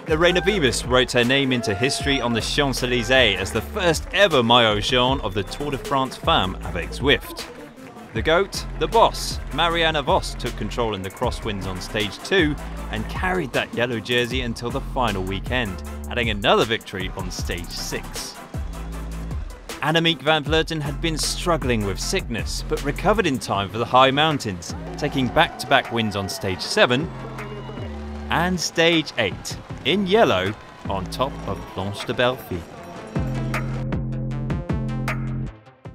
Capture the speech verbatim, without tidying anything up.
Lorena Wiebes wrote her name into history on the Champs-Élysées as the first ever maillot jaune of the Tour de France Femmes Avec Zwift. The GOAT, the boss, Marianne Vos took control in the crosswinds on stage two and carried that yellow jersey until the final weekend, adding another victory on stage six. Annemiek van Vleuten had been struggling with sickness, but recovered in time for the high mountains, taking back-to-back wins on stage seven and stage eight, in yellow, on top of Planche de Belfi.